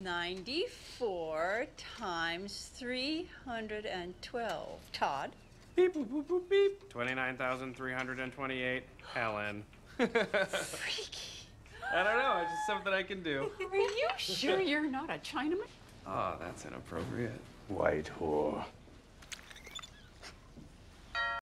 94 times 312. Todd? Beep, boop, boop, boop, beep. 29,328. Helen. Freaky. I don't know. It's just something I can do. Are you sure you're not a Chinaman? Oh, that's inappropriate. White whore.